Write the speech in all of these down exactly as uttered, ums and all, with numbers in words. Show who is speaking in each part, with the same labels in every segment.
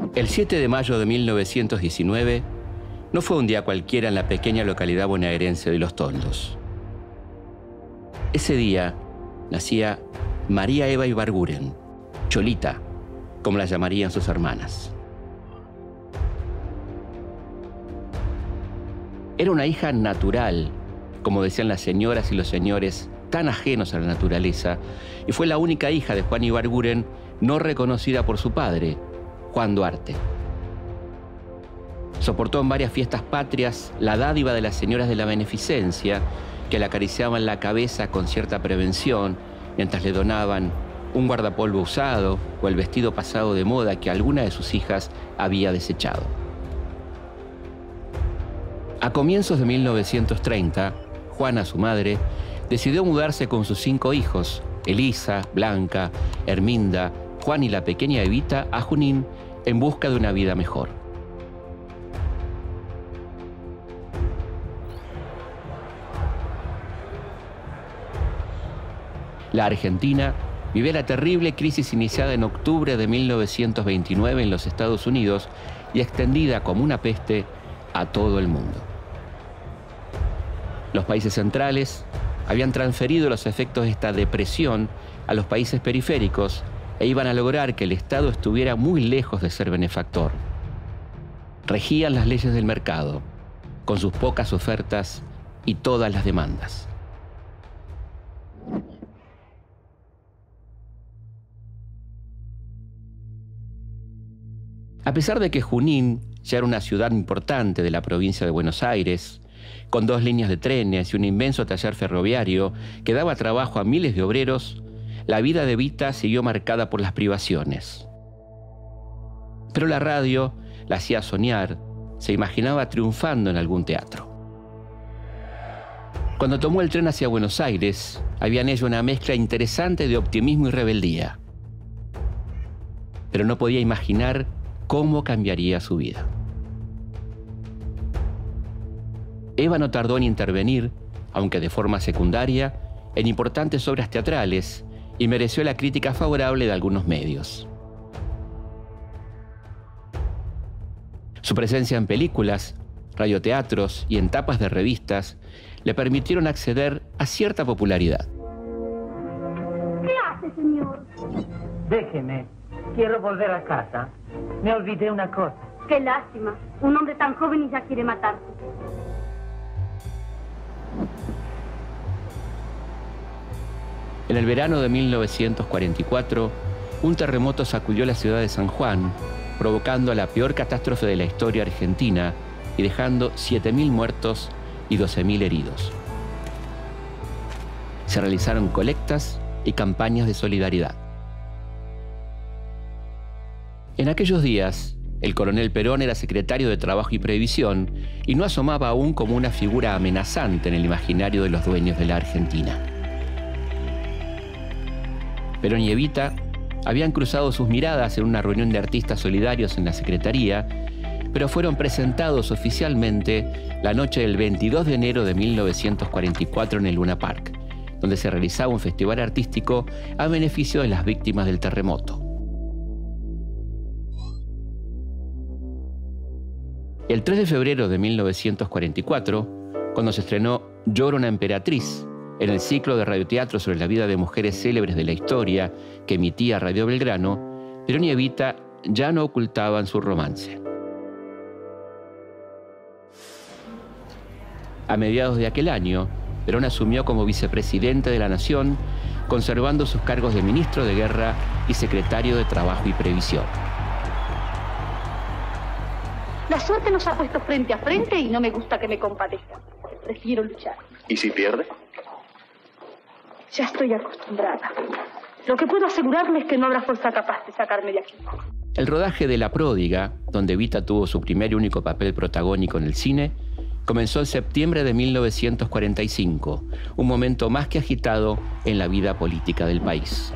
Speaker 1: El siete de mayo de mil novecientos diecinueve no fue un día cualquiera en la pequeña localidad bonaerense de Los Toldos. Ese día nacía María Eva Ibarguren, Cholita, como la llamarían sus hermanas. Era una hija natural, como decían las señoras y los señores, tan ajenos a la naturaleza, y fue la única hija de Juan Ibarguren no reconocida por su padre, Juan Duarte. Soportó en varias fiestas patrias la dádiva de las señoras de la beneficencia, que le acariciaban la cabeza con cierta prevención, mientras le donaban un guardapolvo usado o el vestido pasado de moda que alguna de sus hijas había desechado. A comienzos de mil novecientos treinta, Juana, su madre, decidió mudarse con sus cinco hijos, Elisa, Blanca, Herminda, Juan y la pequeña Evita, a Junín en busca de una vida mejor. La Argentina vivía la terrible crisis iniciada en octubre de mil novecientos veintinueve en los Estados Unidos y extendida como una peste a todo el mundo. Los países centrales habían transferido los efectos de esta depresión a los países periféricos e iban a lograr que el Estado estuviera muy lejos de ser benefactor. Regían las leyes del mercado, con sus pocas ofertas y todas las demandas. A pesar de que Junín ya era una ciudad importante de la provincia de Buenos Aires, con dos líneas de trenes y un inmenso taller ferroviario que daba trabajo a miles de obreros, la vida de Evita siguió marcada por las privaciones. Pero la radio la hacía soñar, se imaginaba triunfando en algún teatro. Cuando tomó el tren hacia Buenos Aires, había en ello una mezcla interesante de optimismo y rebeldía. Pero no podía imaginar cómo cambiaría su vida. Eva no tardó en intervenir, aunque de forma secundaria, en importantes obras teatrales y mereció la crítica favorable de algunos medios. Su presencia en películas, radioteatros y en tapas de revistas le permitieron acceder a cierta popularidad.
Speaker 2: ¿Qué hace, señor?
Speaker 3: Déjeme. Quiero volver a casa. Me olvidé una cosa.
Speaker 2: Qué lástima. Un hombre tan joven y ya quiere matarse.
Speaker 1: En el verano de mil novecientos cuarenta y cuatro, un terremoto sacudió la ciudad de San Juan, provocando la peor catástrofe de la historia argentina y dejando siete mil muertos y doce mil heridos. Se realizaron colectas y campañas de solidaridad. En aquellos días, el coronel Perón era secretario de Trabajo y Previsión y no asomaba aún como una figura amenazante en el imaginario de los dueños de la Argentina. Perón y Evita habían cruzado sus miradas en una reunión de artistas solidarios en la Secretaría, pero fueron presentados oficialmente la noche del veintidós de enero de mil novecientos cuarenta y cuatro en el Luna Park, donde se realizaba un festival artístico a beneficio de las víctimas del terremoto. El tres de febrero de mil novecientos cuarenta y cuatro, cuando se estrenó Llora una emperatriz, en el ciclo de radioteatro sobre la vida de mujeres célebres de la historia que emitía Radio Belgrano, Perón y Evita ya no ocultaban su romance. A mediados de aquel año, Perón asumió como vicepresidente de la Nación, conservando sus cargos de ministro de Guerra y secretario de Trabajo y Previsión.
Speaker 2: La suerte nos ha puesto frente a frente y no me gusta que me compadezca. Prefiero luchar.
Speaker 4: ¿Y si pierde?
Speaker 2: Ya estoy acostumbrada. Lo que puedo asegurarle es que no habrá fuerza capaz de sacarme de aquí.
Speaker 1: El rodaje de La Pródiga, donde Evita tuvo su primer y único papel protagónico en el cine, comenzó en septiembre de mil novecientos cuarenta y cinco, un momento más que agitado en la vida política del país.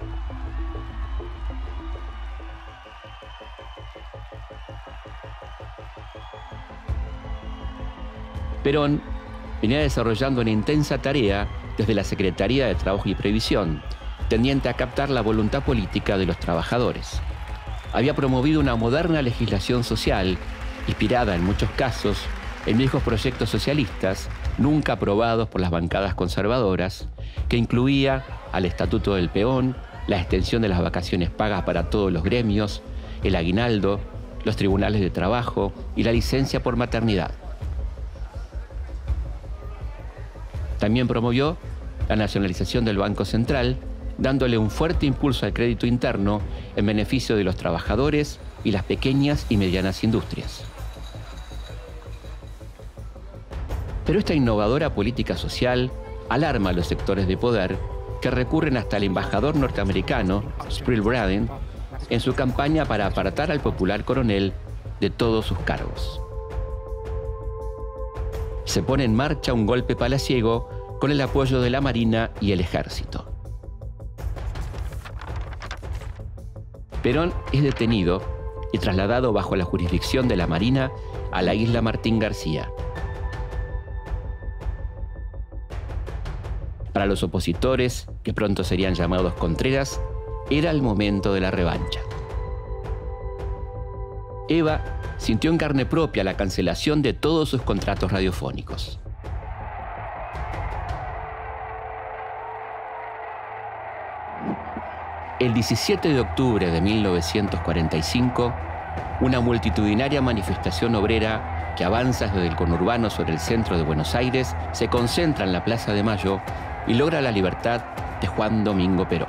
Speaker 1: Perón venía desarrollando una intensa tarea desde la Secretaría de Trabajo y Previsión, tendiente a captar la voluntad política de los trabajadores. había promovido una moderna legislación social, inspirada en muchos casos en viejos proyectos socialistas, nunca aprobados por las bancadas conservadoras, que incluía al Estatuto del Peón, la extensión de las vacaciones pagas para todos los gremios, el aguinaldo, los tribunales de trabajo y la licencia por maternidad. También promovió la nacionalización del Banco Central, dándole un fuerte impulso al crédito interno en beneficio de los trabajadores y las pequeñas y medianas industrias. Pero esta innovadora política social alarma a los sectores de poder que recurren hasta el embajador norteamericano, Sproul Braden, en su campaña para apartar al popular coronel de todos sus cargos. Se pone en marcha un golpe palaciego con el apoyo de la Marina y el Ejército. Perón es detenido y trasladado bajo la jurisdicción de la Marina a la isla Martín García. Para los opositores, que pronto serían llamados Contreras, era el momento de la revancha. Eva sintió en carne propia la cancelación de todos sus contratos radiofónicos. El diecisiete de octubre de mil novecientos cuarenta y cinco, una multitudinaria manifestación obrera que avanza desde el conurbano sobre el centro de Buenos Aires se concentra en la Plaza de Mayo y logra la libertad de Juan Domingo Perón.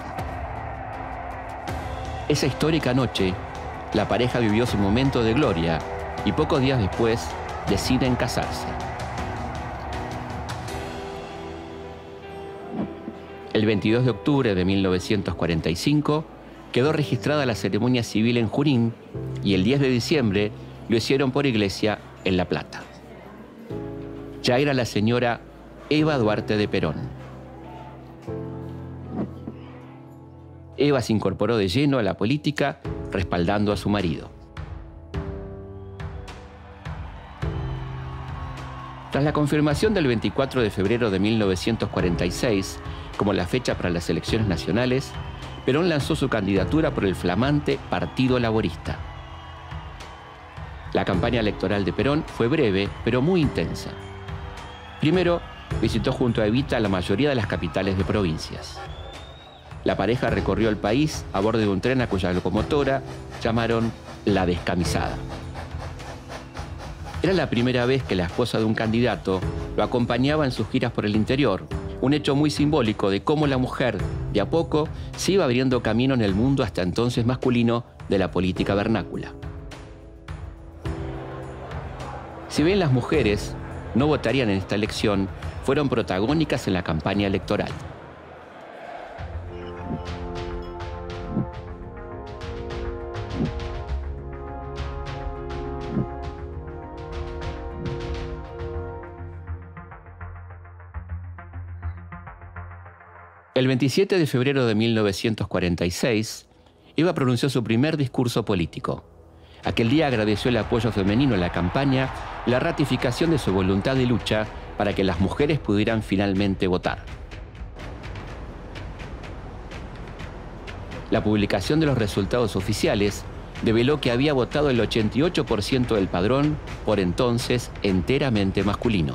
Speaker 1: Esa histórica noche, la pareja vivió su momento de gloria y pocos días después deciden casarse. El veintidós de octubre de mil novecientos cuarenta y cinco quedó registrada la ceremonia civil en Junín y el diez de diciembre lo hicieron por iglesia en La Plata. Ya era la señora Eva Duarte de Perón. Eva se incorporó de lleno a la política, respaldando a su marido. Tras la confirmación del veinticuatro de febrero de mil novecientos cuarenta y seis como la fecha para las elecciones nacionales, Perón lanzó su candidatura por el flamante Partido Laborista. La campaña electoral de Perón fue breve, pero muy intensa. Primero, visitó junto a Evita la mayoría de las capitales de provincias. La pareja recorrió el país a bordo de un tren a cuya locomotora llamaron La Descamisada. Era la primera vez que la esposa de un candidato lo acompañaba en sus giras por el interior, un hecho muy simbólico de cómo la mujer, de a poco, se iba abriendo camino en el mundo hasta entonces masculino de la política vernácula. Si bien las mujeres no votarían en esta elección, fueron protagónicas en la campaña electoral. El veintisiete de febrero de mil novecientos cuarenta y seis, Eva pronunció su primer discurso político. Aquel día agradeció el apoyo femenino en la campaña y la ratificación de su voluntad de lucha para que las mujeres pudieran finalmente votar. La publicación de los resultados oficiales develó que había votado el ochenta y ocho por ciento del padrón, por entonces enteramente masculino.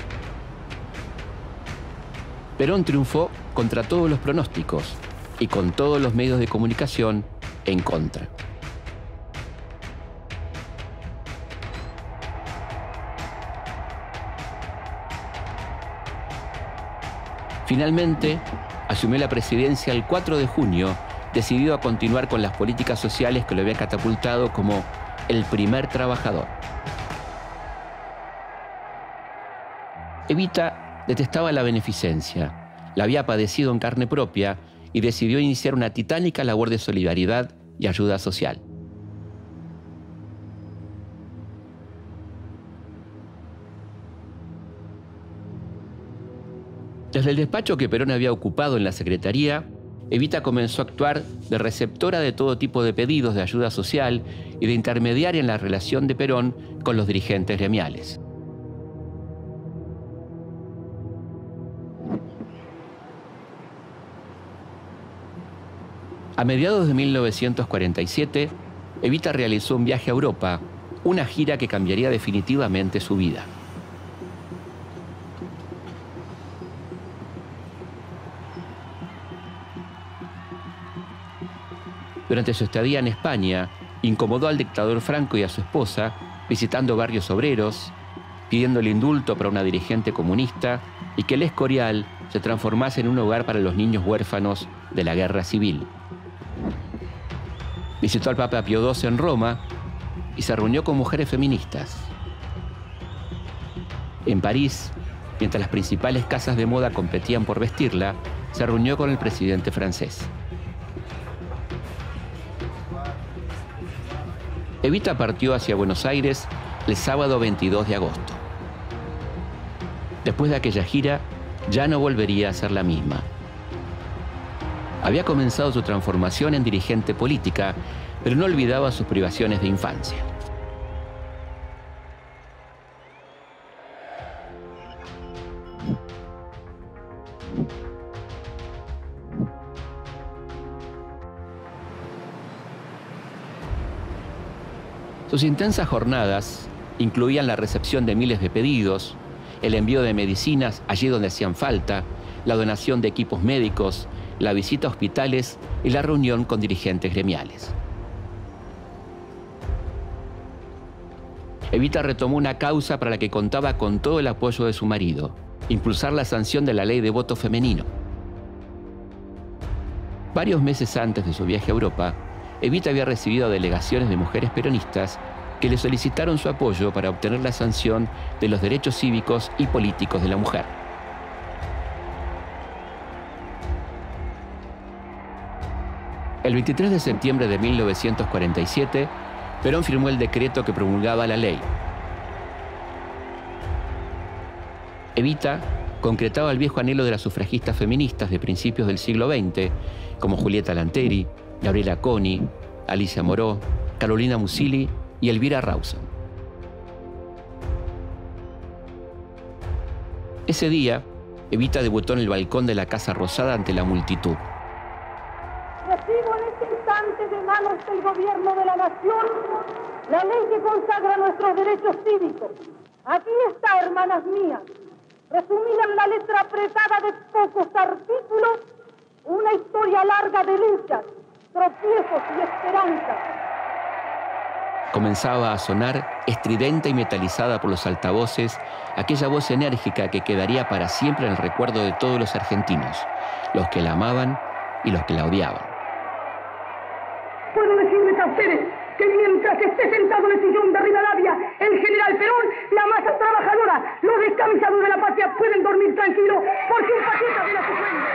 Speaker 1: Perón triunfó contra todos los pronósticos y con todos los medios de comunicación en contra. Finalmente, asumió la presidencia el cuatro de junio, decidido a continuar con las políticas sociales que lo habían catapultado como el primer trabajador. Evita detestaba la beneficencia, la había padecido en carne propia y decidió iniciar una titánica labor de solidaridad y ayuda social. Desde el despacho que Perón había ocupado en la Secretaría, Evita comenzó a actuar de receptora de todo tipo de pedidos de ayuda social y de intermediaria en la relación de Perón con los dirigentes gremiales. A mediados de mil novecientos cuarenta y siete, Evita realizó un viaje a Europa, una gira que cambiaría definitivamente su vida. Durante su estadía en España, incomodó al dictador Franco y a su esposa, visitando barrios obreros, pidiendo el indulto para una dirigente comunista y que el Escorial se transformase en un hogar para los niños huérfanos de la guerra civil. Visitó al Papa Pío doce en Roma y se reunió con mujeres feministas. En París, mientras las principales casas de moda competían por vestirla, se reunió con el presidente francés. Evita partió hacia Buenos Aires el sábado veintidós de agosto. Después de aquella gira, ya no volvería a ser la misma. Había comenzado su transformación en dirigente política, pero no olvidaba sus privaciones de infancia. Sus intensas jornadas incluían la recepción de miles de pedidos, el envío de medicinas allí donde hacían falta, la donación de equipos médicos, la visita a hospitales y la reunión con dirigentes gremiales. Evita retomó una causa para la que contaba con todo el apoyo de su marido: impulsar la sanción de la ley de voto femenino. Varios meses antes de su viaje a Europa, Evita había recibido delegaciones de mujeres peronistas que le solicitaron su apoyo para obtener la sanción de los derechos cívicos y políticos de la mujer. El veintitrés de septiembre de mil novecientos cuarenta y siete, Perón firmó el decreto que promulgaba la ley. Evita concretaba el viejo anhelo de las sufragistas feministas de principios del siglo veinte, como Julieta Lanteri, Gabriela Coni, Alicia Moró, Carolina Musili y Elvira Rawson. Ese día, Evita debutó en el balcón de la Casa Rosada ante la multitud.
Speaker 2: Recibo en este instante de manos del gobierno de la nación la ley que consagra nuestros derechos cívicos. Aquí está, hermanas mías, resumida en la letra apretada de pocos artículos, una historia larga de luchas, tropiezos y esperanzas.
Speaker 1: Comenzaba a sonar, estridente y metalizada por los altavoces, aquella voz enérgica que quedaría para siempre en el recuerdo de todos los argentinos, los que la amaban y los que la odiaban.
Speaker 2: Puedo decirles a ustedes que mientras esté sentado en el sillón de Rivadavia el general Perón, la masa trabajadora, los descamisados de la patria pueden dormir tranquilos porque un paquete viene a su sueño.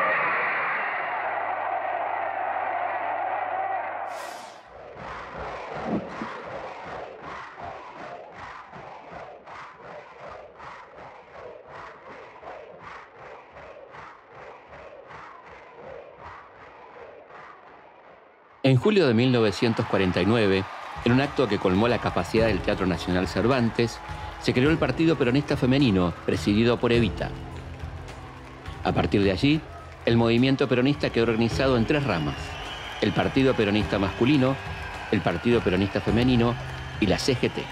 Speaker 1: En julio de mil novecientos cuarenta y nueve, en un acto que colmó la capacidad del Teatro Nacional Cervantes, se creó el Partido Peronista Femenino, presidido por Evita. A partir de allí, el movimiento peronista quedó organizado en tres ramas: el Partido Peronista Masculino, el Partido Peronista Femenino y la C G T.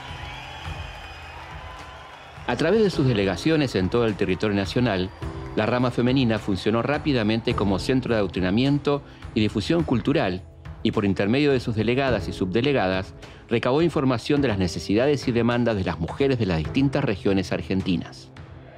Speaker 1: A través de sus delegaciones en todo el territorio nacional, la rama femenina funcionó rápidamente como centro de adoctrinamiento y difusión cultural, y por intermedio de sus delegadas y subdelegadas, recabó información de las necesidades y demandas de las mujeres de las distintas regiones argentinas.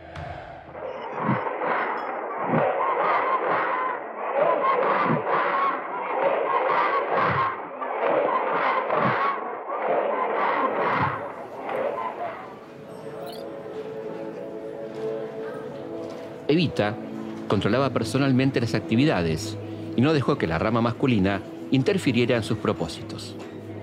Speaker 1: Evita controlaba personalmente las actividades y no dejó que la rama masculina interfiriera en sus propósitos.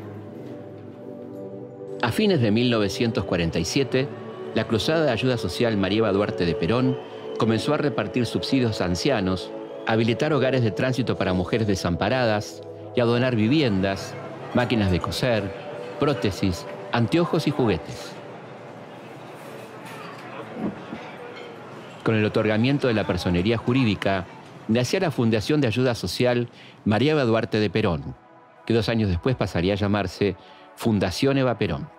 Speaker 1: A fines de mil novecientos cuarenta y siete, la Cruzada de Ayuda Social María Eva Duarte de Perón comenzó a repartir subsidios a ancianos, a habilitar hogares de tránsito para mujeres desamparadas y a donar viviendas, máquinas de coser, prótesis, anteojos y juguetes. Con el otorgamiento de la personería jurídica, nacía la Fundación de Ayuda Social María Eva Duarte de Perón, que dos años después pasaría a llamarse Fundación Eva Perón.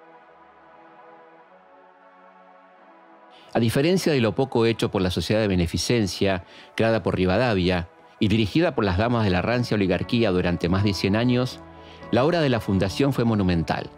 Speaker 1: A diferencia de lo poco hecho por la Sociedad de Beneficencia, creada por Rivadavia y dirigida por las damas de la rancia oligarquía durante más de cien años, la obra de la Fundación fue monumental.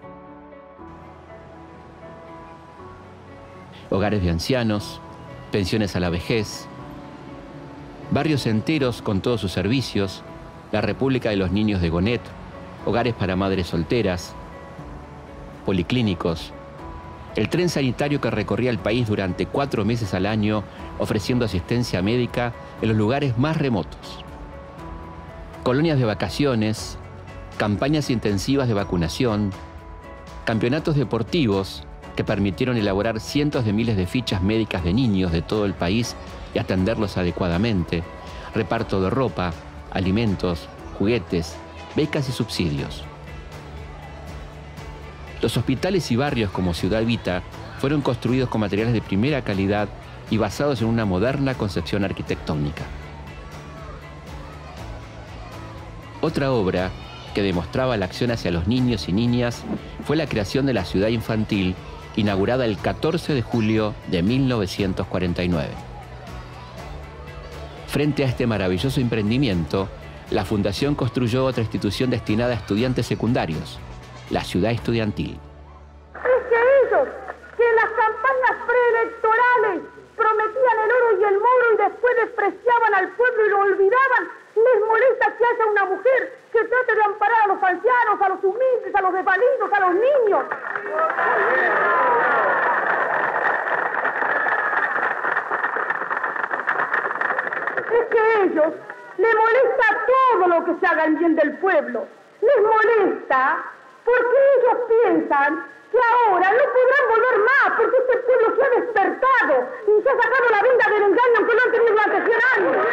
Speaker 1: Hogares de ancianos, pensiones a la vejez, barrios enteros con todos sus servicios, la República de los Niños de Gonet, hogares para madres solteras, policlínicos, el tren sanitario que recorría el país durante cuatro meses al año ofreciendo asistencia médica en los lugares más remotos, colonias de vacaciones, campañas intensivas de vacunación, campeonatos deportivos que permitieron elaborar cientos de miles de fichas médicas de niños de todo el país y atenderlos adecuadamente, reparto de ropa, alimentos, juguetes, becas y subsidios. Los hospitales y barrios como Ciudad Evita fueron construidos con materiales de primera calidad y basados en una moderna concepción arquitectónica. Otra obra que demostraba la acción hacia los niños y niñas fue la creación de la Ciudad Infantil, inaugurada el catorce de julio de mil novecientos cuarenta y nueve. Frente a este maravilloso emprendimiento, la Fundación construyó otra institución destinada a estudiantes secundarios, la Ciudad Estudiantil.
Speaker 2: Es que ellos, que en las campañas preelectorales prometían el oro y el moro y después despreciaban al pueblo y lo olvidaban, les molesta que haya una mujer que trate de amparar a los ancianos, a los humildes, a los desvalidos, a los niños. Es que a ellos les molesta todo lo que se haga en bien del pueblo. Les molesta porque ellos piensan que ahora no podrán volver más, porque este pueblo se ha despertado y se ha sacado la vida del engaño que no han tenido durante cien años.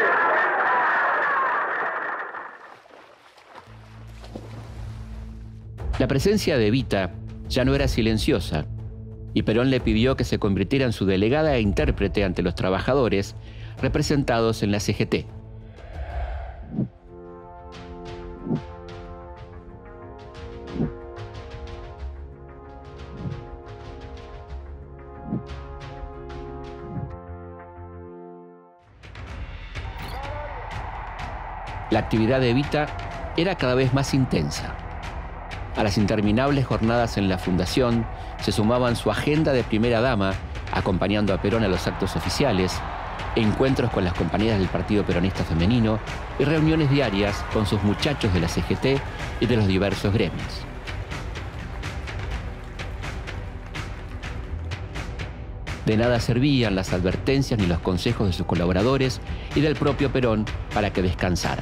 Speaker 1: La presencia de Evita ya no era silenciosa, y Perón le pidió que se convirtiera en su delegada e intérprete ante los trabajadores representados en la C G T. La actividad de Evita era cada vez más intensa. A las interminables jornadas en la Fundación se sumaban su agenda de primera dama, acompañando a Perón a los actos oficiales, encuentros con las compañeras del Partido Peronista Femenino y reuniones diarias con sus muchachos de la C G T y de los diversos gremios. De nada servían las advertencias ni los consejos de sus colaboradores y del propio Perón para que descansara.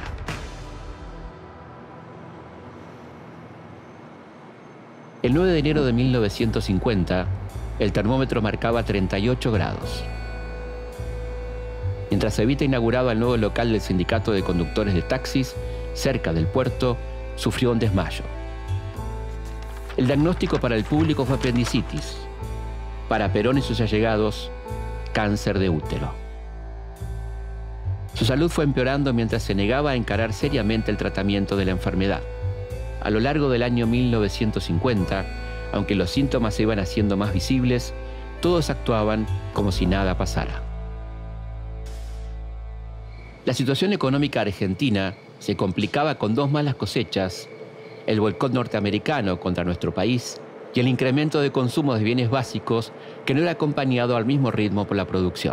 Speaker 1: El nueve de enero de mil novecientos cincuenta, el termómetro marcaba treinta y ocho grados. Mientras Evita inauguraba el nuevo local del Sindicato de Conductores de Taxis, cerca del puerto, sufrió un desmayo. El diagnóstico para el público fue apendicitis. Para Perón y sus allegados, cáncer de útero. Su salud fue empeorando mientras se negaba a encarar seriamente el tratamiento de la enfermedad. A lo largo del año mil novecientos cincuenta, aunque los síntomas se iban haciendo más visibles, todos actuaban como si nada pasara. La situación económica argentina se complicaba con dos malas cosechas, el boicot norteamericano contra nuestro país y el incremento de consumo de bienes básicos que no era acompañado al mismo ritmo por la producción.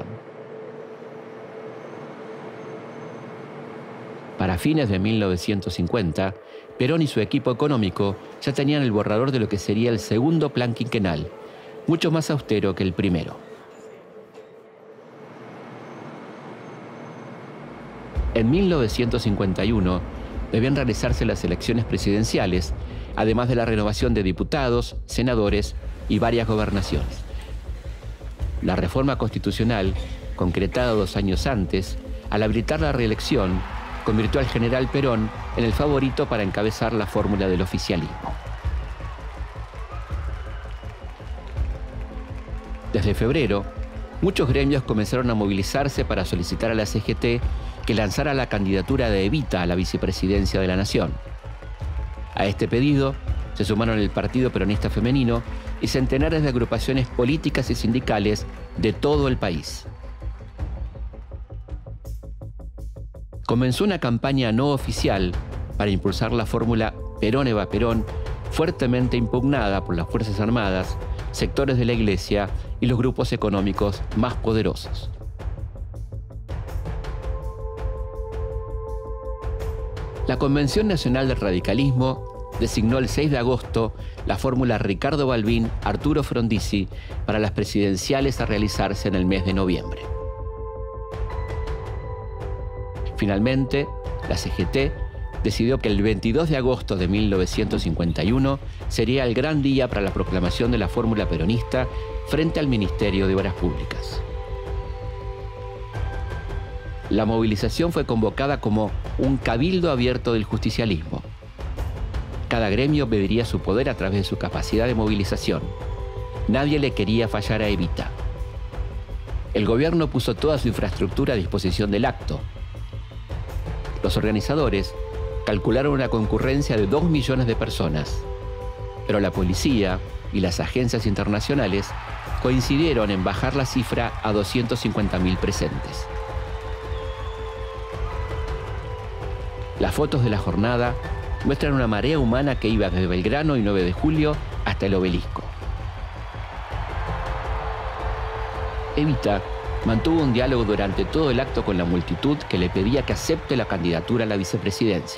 Speaker 1: Para fines de mil novecientos cincuenta, Perón y su equipo económico ya tenían el borrador de lo que sería el segundo plan quinquenal, mucho más austero que el primero. En mil novecientos cincuenta y uno debían realizarse las elecciones presidenciales, además de la renovación de diputados, senadores y varias gobernaciones. La reforma constitucional, concretada dos años antes, al habilitar la reelección, convirtió al general Perón en el favorito para encabezar la fórmula del oficialismo. Desde febrero, muchos gremios comenzaron a movilizarse para solicitar a la C G T que lanzara la candidatura de Evita a la vicepresidencia de la Nación. A este pedido se sumaron el Partido Peronista Femenino y centenares de agrupaciones políticas y sindicales de todo el país. Comenzó una campaña no oficial para impulsar la fórmula Perón Eva Perón, fuertemente impugnada por las Fuerzas Armadas, sectores de la Iglesia y los grupos económicos más poderosos. La Convención Nacional del Radicalismo designó el seis de agosto la fórmula Ricardo Balbín Arturo Frondizi para las presidenciales a realizarse en el mes de noviembre. Finalmente, la C G T decidió que el veintidós de agosto de mil novecientos cincuenta y uno sería el gran día para la proclamación de la fórmula peronista frente al Ministerio de Obras Públicas. La movilización fue convocada como un cabildo abierto del justicialismo. Cada gremio pediría su poder a través de su capacidad de movilización. Nadie le quería fallar a Evita. El gobierno puso toda su infraestructura a disposición del acto. Los organizadores calcularon una concurrencia de dos millones de personas, pero la policía y las agencias internacionales coincidieron en bajar la cifra a doscientos cincuenta mil presentes. Las fotos de la jornada muestran una marea humana que iba desde Belgrano y nueve de julio hasta el Obelisco. Evita mantuvo un diálogo durante todo el acto con la multitud que le pedía que acepte la candidatura a la vicepresidencia.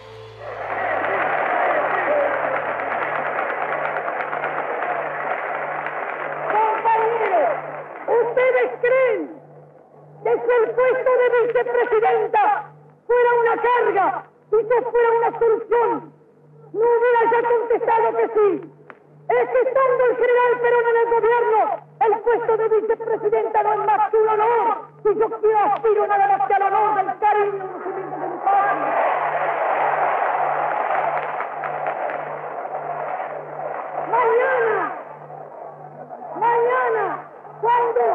Speaker 2: Compañeros, ¿ustedes creen que si el puesto de vicepresidenta fuera una carga y que fuera una solución, no hubiera ya contestado que sí? Es que estando el general Perón en el gobierno, el puesto de vicepresidenta no es más que un honor, y yo quiero aspiro nada más que al honor del cariño y conocimiento de mi patria. Mañana, mañana, ¿cuándo?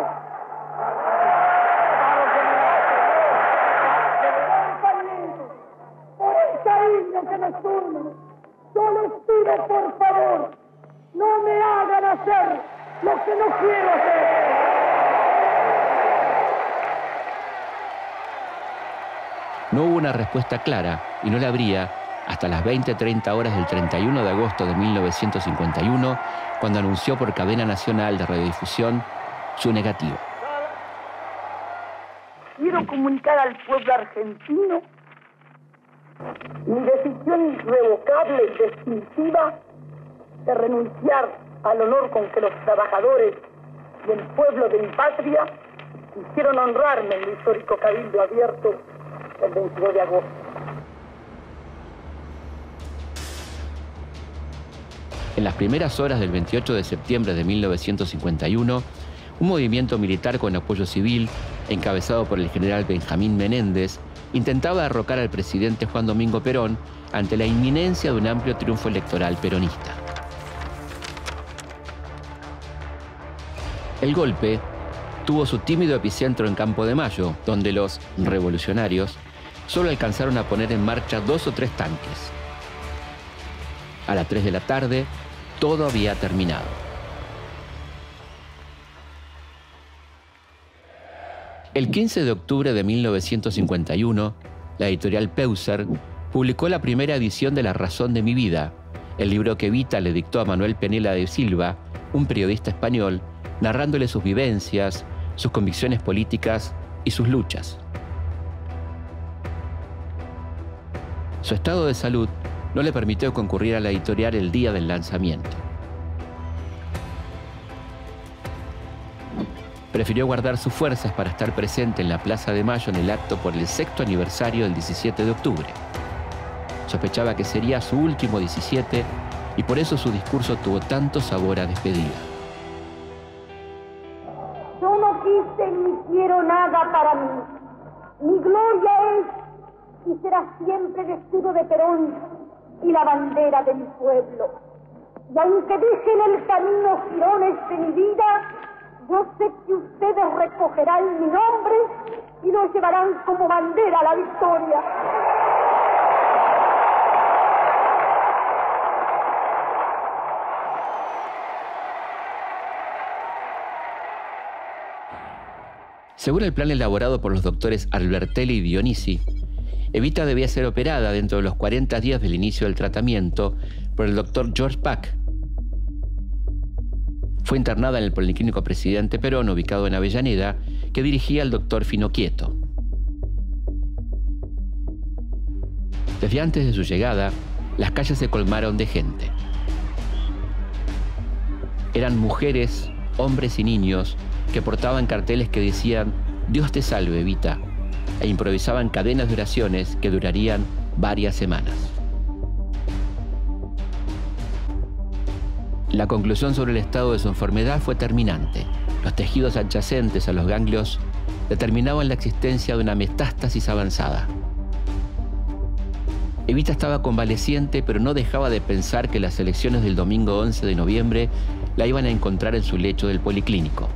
Speaker 2: Compañeros, por el cariño que me turmen, yo les pido por favor, no me hagan hacer lo que no quiero hacer.
Speaker 1: No hubo una respuesta clara, y no la habría hasta las veinte treinta horas del treinta y uno de agosto de mil novecientos cincuenta y uno, cuando anunció por cadena nacional de radiodifusión su negativa.
Speaker 2: Quiero comunicar al pueblo argentino mi decisión irrevocable y definitiva de renunciar al honor con que los trabajadores y el pueblo de mi patria quisieron honrarme en el histórico cabildo abierto el veintidós de agosto.
Speaker 1: En las primeras horas del veintiocho de septiembre de mil novecientos cincuenta y uno, un movimiento militar con apoyo civil, encabezado por el general Benjamín Menéndez, intentaba derrocar al presidente Juan Domingo Perón ante la inminencia de un amplio triunfo electoral peronista. El golpe tuvo su tímido epicentro en Campo de Mayo, donde los revolucionarios solo alcanzaron a poner en marcha dos o tres tanques. A las tres de la tarde, todo había terminado. El quince de octubre de mil novecientos cincuenta y uno, la editorial Peuser publicó la primera edición de La razón de mi vida, el libro que Evita le dictó a Manuel Penela de Silva, un periodista español, narrándole sus vivencias, sus convicciones políticas y sus luchas. Su estado de salud no le permitió concurrir a la editorial el día del lanzamiento. Prefirió guardar sus fuerzas para estar presente en la Plaza de Mayo en el acto por el sexto aniversario del diecisiete de octubre. Sospechaba que sería su último diecisiete y por eso su discurso tuvo tanto sabor a despedida.
Speaker 2: Yo no quise ni quiero nada para mí. Mi gloria es y será siempre el escudo de Perón y la bandera de mi pueblo. Y aunque deje en el camino jirones de mi vida, yo sé que ustedes recogerán mi nombre y lo llevarán como bandera a la victoria.
Speaker 1: Según el plan elaborado por los doctores Albertelli y Dionisi, Evita debía ser operada dentro de los cuarenta días del inicio del tratamiento por el doctor George Pack. Fue internada en el Policlínico Presidente Perón, ubicado en Avellaneda, que dirigía el doctor Finocchieto. Desde antes de su llegada, las calles se colmaron de gente. Eran mujeres, hombres y niños que portaban carteles que decían «Dios te salve, Evita», e improvisaban cadenas de oraciones que durarían varias semanas. La conclusión sobre el estado de su enfermedad fue terminante. Los tejidos adyacentes a los ganglios determinaban la existencia de una metástasis avanzada. Evita estaba convaleciente, pero no dejaba de pensar que las elecciones del domingo once de noviembre la iban a encontrar en su lecho del policlínico.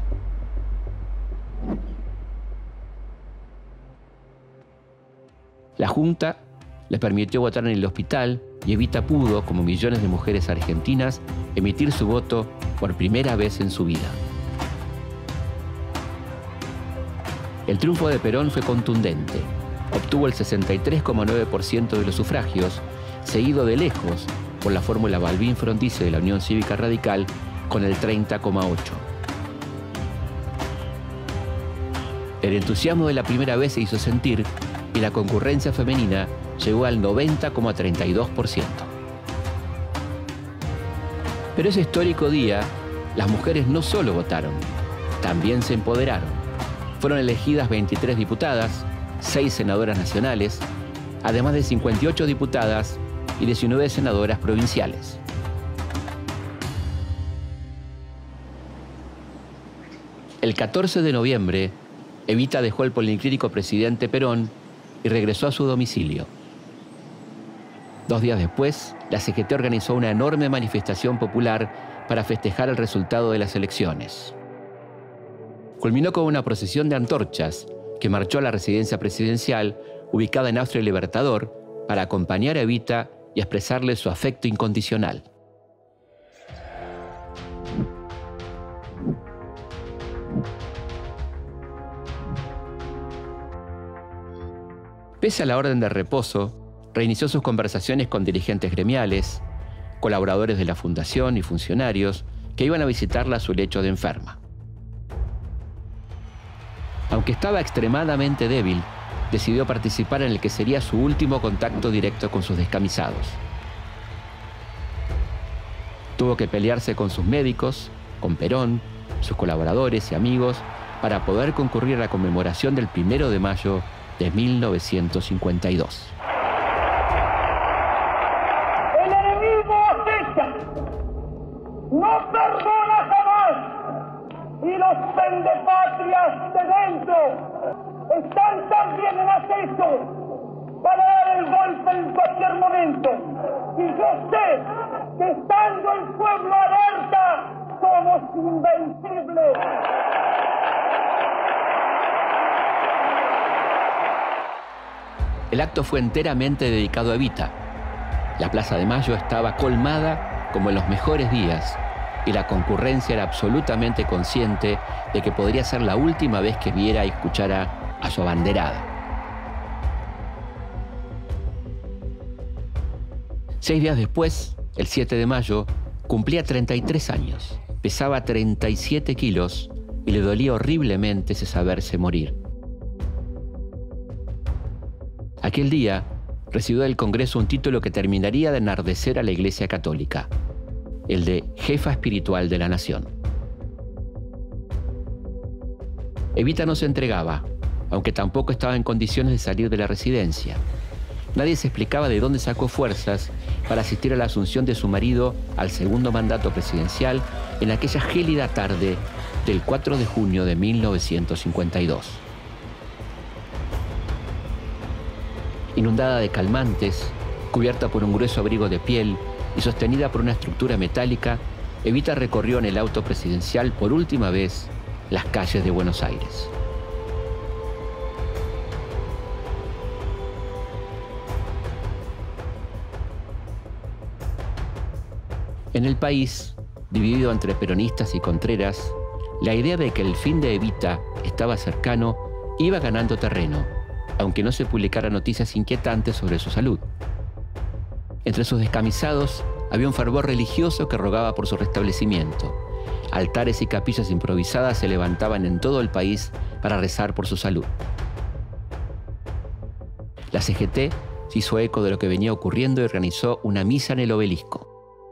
Speaker 1: La Junta le permitió votar en el hospital y Evita pudo, como millones de mujeres argentinas, emitir su voto por primera vez en su vida. El triunfo de Perón fue contundente. Obtuvo el sesenta y tres coma nueve por ciento de los sufragios, seguido de lejos por la fórmula Balbín-Frondizi de la Unión Cívica Radical con el treinta coma ocho por ciento. El entusiasmo de la primera vez se hizo sentir y la concurrencia femenina llegó al noventa coma treinta y dos por ciento. Pero ese histórico día, las mujeres no solo votaron, también se empoderaron. Fueron elegidas veintitrés diputadas, seis senadoras nacionales, además de cincuenta y ocho diputadas y diecinueve senadoras provinciales. El catorce de noviembre, Evita dejó el Policlínico Presidente Perón y regresó a su domicilio. Dos días después, la C G T organizó una enorme manifestación popular para festejar el resultado de las elecciones. Culminó con una procesión de antorchas que marchó a la residencia presidencial, ubicada en Austria Libertador, para acompañar a Evita y expresarle su afecto incondicional. Pese a la orden de reposo, reinició sus conversaciones con dirigentes gremiales, colaboradores de la fundación y funcionarios que iban a visitarla a su lecho de enferma. Aunque estaba extremadamente débil, decidió participar en el que sería su último contacto directo con sus descamisados. Tuvo que pelearse con sus médicos, con Perón, sus colaboradores y amigos para poder concurrir a la conmemoración del primero de mayo de mil novecientos cincuenta y dos.
Speaker 2: El enemigo acecha, no perdona jamás, y los pendepatrias de dentro están también en acecho para dar el golpe en cualquier momento. Y yo sé que estando el pueblo alerta, somos invencibles.
Speaker 1: El acto fue enteramente dedicado a Evita. La Plaza de Mayo estaba colmada como en los mejores días y la concurrencia era absolutamente consciente de que podría ser la última vez que viera y escuchara a su abanderada. Seis días después, el siete de mayo, cumplía treinta y tres años, pesaba treinta y siete kilos y le dolía horriblemente ese saberse morir. Aquel día recibió del Congreso un título que terminaría de enardecer a la Iglesia Católica, el de jefa espiritual de la nación. Evita no se entregaba, aunque tampoco estaba en condiciones de salir de la residencia. Nadie se explicaba de dónde sacó fuerzas para asistir a la asunción de su marido al segundo mandato presidencial en aquella gélida tarde del cuatro de junio de mil novecientos cincuenta y dos. Inundada de calmantes, cubierta por un grueso abrigo de piel y sostenida por una estructura metálica, Evita recorrió en el auto presidencial por última vez las calles de Buenos Aires. En el país, dividido entre peronistas y contreras, La idea de que el fin de Evita estaba cercano iba ganando terreno, aunque no se publicaran noticias inquietantes sobre su salud. Entre sus descamisados había un fervor religioso que rogaba por su restablecimiento. Altares y capillas improvisadas se levantaban en todo el país para rezar por su salud. La C G T se hizo eco de lo que venía ocurriendo y organizó una misa en el Obelisco.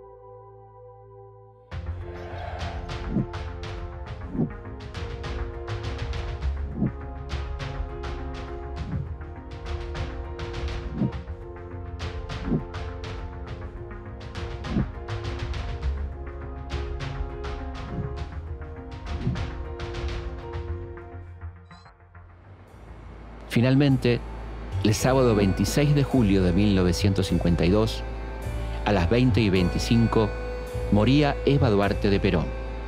Speaker 1: Finalmente, el sábado veintiséis de julio de mil novecientos cincuenta y dos, a las veinte y veinticinco, moría Eva Duarte de Perón.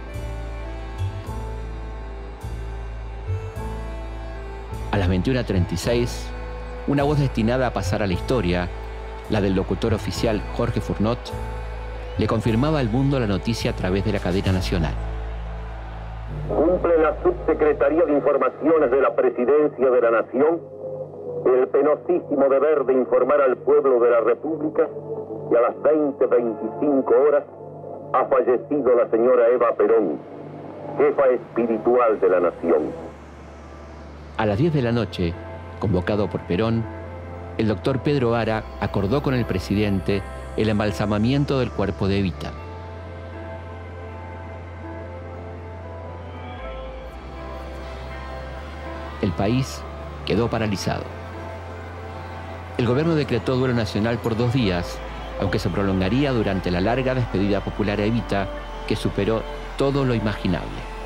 Speaker 1: A las veintiuna y treinta y seis, una voz destinada a pasar a la historia, la del locutor oficial Jorge Fournot, le confirmaba al mundo la noticia a través de la cadena nacional.
Speaker 4: Cumple la Subsecretaría de Informaciones de la Presidencia de la Nación el penosísimo deber de informar al pueblo de la República que a las veinte veinticinco horas ha fallecido la señora Eva Perón, jefa espiritual de la Nación.
Speaker 1: A las diez de la noche, convocado por Perón, el doctor Pedro Ara acordó con el presidente el embalsamamiento del cuerpo de Evita. El país quedó paralizado. El gobierno decretó duelo nacional por dos días, aunque se prolongaría durante la larga despedida popular a Evita, que superó todo lo imaginable.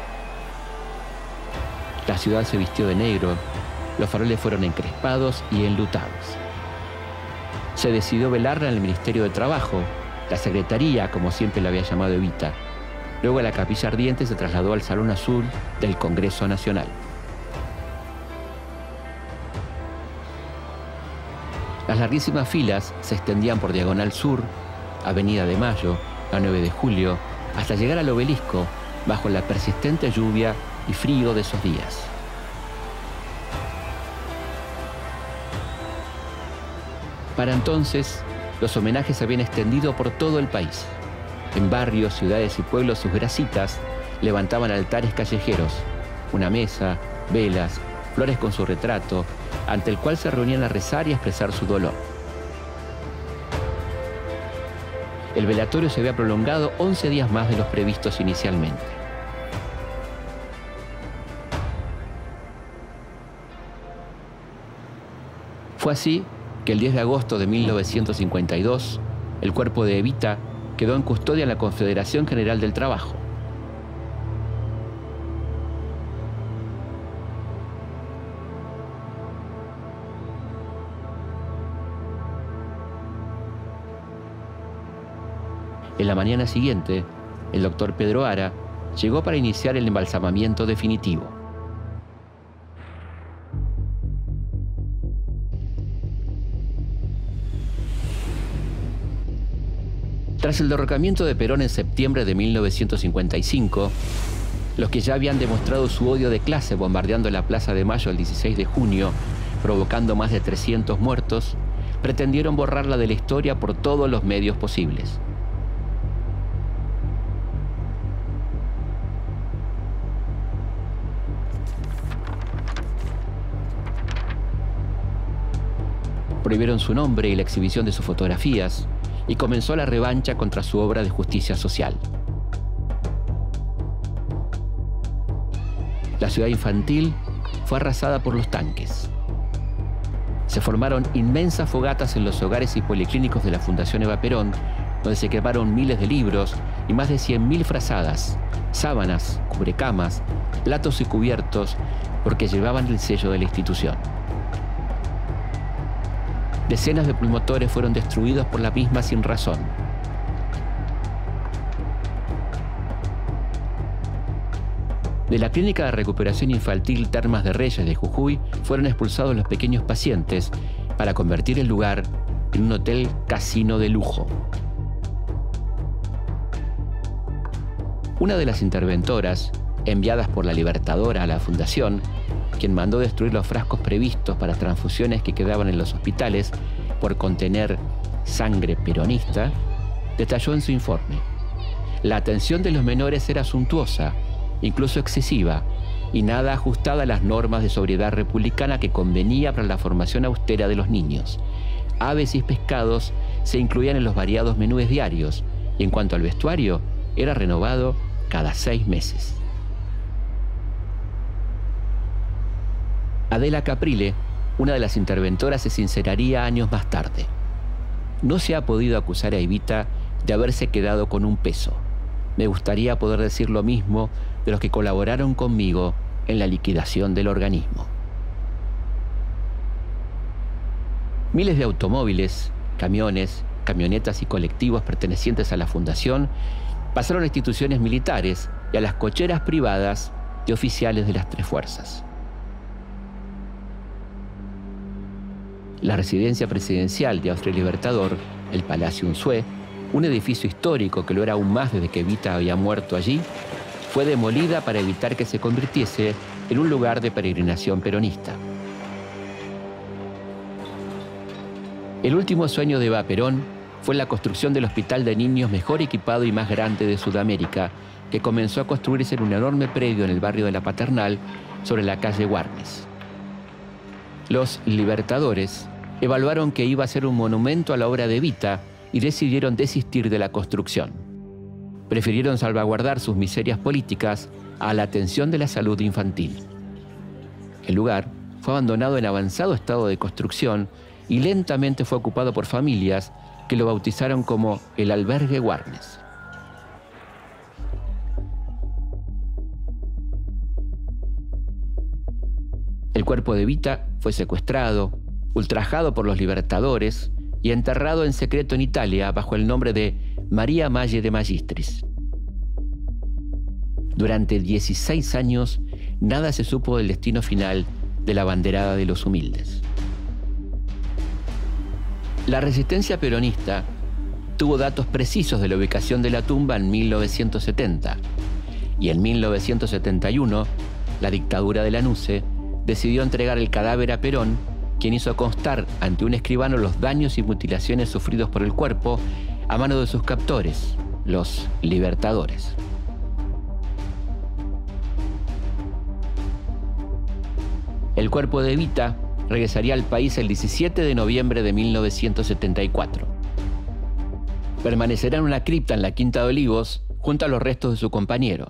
Speaker 1: La ciudad se vistió de negro, los faroles fueron encrespados y enlutados. Se decidió velarla en el Ministerio de Trabajo, la Secretaría, como siempre la había llamado Evita. Luego la capilla ardiente se trasladó al Salón Azul del Congreso Nacional. Las larguísimas filas se extendían por Diagonal Sur, Avenida de Mayo, la nueve de julio, hasta llegar al Obelisco, bajo la persistente lluvia y frío de esos días. Para entonces, los homenajes se habían extendido por todo el país. En barrios, ciudades y pueblos sus grasitas levantaban altares callejeros, una mesa, velas, flores con su retrato, ante el cual se reunían a rezar y a expresar su dolor. El velatorio se había prolongado once días más de los previstos inicialmente. Fue así que el diez de agosto de mil novecientos cincuenta y dos, el cuerpo de Evita quedó en custodia en la Confederación General del Trabajo. En la mañana siguiente, el doctor Pedro Ara llegó para iniciar el embalsamamiento definitivo. Tras el derrocamiento de Perón en septiembre de mil novecientos cincuenta y cinco, los que ya habían demostrado su odio de clase bombardeando la Plaza de Mayo el dieciséis de junio, provocando más de trescientos muertos, pretendieron borrarla de la historia por todos los medios posibles. Prohibieron su nombre y la exhibición de sus fotografías, y comenzó la revancha contra su obra de justicia social. La ciudad infantil fue arrasada por los tanques. Se formaron inmensas fogatas en los hogares y policlínicos de la Fundación Eva Perón, donde se quemaron miles de libros y más de cien mil frazadas, sábanas, cubrecamas, platos y cubiertos, porque llevaban el sello de la institución. Decenas de pulmotores fueron destruidos por la misma sin razón. De la Clínica de Recuperación Infantil Termas de Reyes de Jujuy fueron expulsados los pequeños pacientes para convertir el lugar en un hotel casino de lujo. Una de las interventoras, enviadas por la Libertadora a la Fundación, quien mandó destruir los frascos previstos para transfusiones que quedaban en los hospitales por contener sangre peronista, detalló en su informe: la atención de los menores era suntuosa, incluso excesiva, y nada ajustada a las normas de sobriedad republicana que convenía para la formación austera de los niños. Aves y pescados se incluían en los variados menúes diarios, y en cuanto al vestuario, era renovado cada seis meses. Adela Caprile, una de las interventoras, se sinceraría años más tarde: no se ha podido acusar a Evita de haberse quedado con un peso. Me gustaría poder decir lo mismo de los que colaboraron conmigo en la liquidación del organismo. Miles de automóviles, camiones, camionetas y colectivos pertenecientes a la Fundación pasaron a instituciones militares y a las cocheras privadas de oficiales de las tres fuerzas. La residencia presidencial de Austria Libertador, el Palacio Unzué, un edificio histórico que lo era aún más desde que Evita había muerto allí, fue demolida para evitar que se convirtiese en un lugar de peregrinación peronista. El último sueño de Eva Perón fue la construcción del hospital de niños mejor equipado y más grande de Sudamérica, que comenzó a construirse en un enorme predio en el barrio de La Paternal, sobre la calle Warnes. Los Libertadores evaluaron que iba a ser un monumento a la obra de Evita y decidieron desistir de la construcción. Prefirieron salvaguardar sus miserias políticas a la atención de la salud infantil. El lugar fue abandonado en avanzado estado de construcción y lentamente fue ocupado por familias que lo bautizaron como el Albergue Warnes. El cuerpo de Evita fue secuestrado, ultrajado por los Libertadores y enterrado en secreto en Italia bajo el nombre de María Maggi de Magistris. Durante dieciséis años, nada se supo del destino final de la abanderada de los humildes. La resistencia peronista tuvo datos precisos de la ubicación de la tumba en mil novecientos setenta, y en mil novecientos setenta y uno, la dictadura de Lanusse decidió entregar el cadáver a Perón, quien hizo constar ante un escribano los daños y mutilaciones sufridos por el cuerpo a mano de sus captores, los Libertadores. El cuerpo de Evita regresaría al país el diecisiete de noviembre de mil novecientos setenta y cuatro. Permanecerá en una cripta en la Quinta de Olivos junto a los restos de su compañero.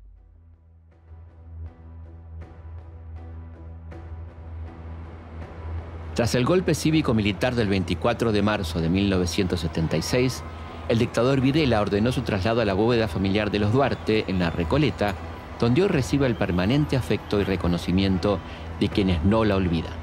Speaker 1: Tras el golpe cívico-militar del veinticuatro de marzo de mil novecientos setenta y seis, el dictador Videla ordenó su traslado a la bóveda familiar de los Duarte, en la Recoleta, donde hoy recibe el permanente afecto y reconocimiento de quienes no la olvidan.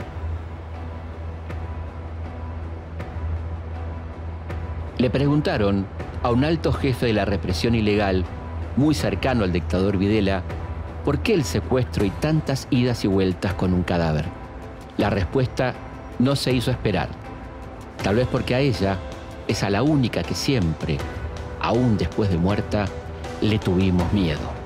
Speaker 1: Le preguntaron a un alto jefe de la represión ilegal, muy cercano al dictador Videla, por qué el secuestro y tantas idas y vueltas con un cadáver. La respuesta no se hizo esperar. Tal vez porque a ella es a la única que siempre, aún después de muerta, le tuvimos miedo.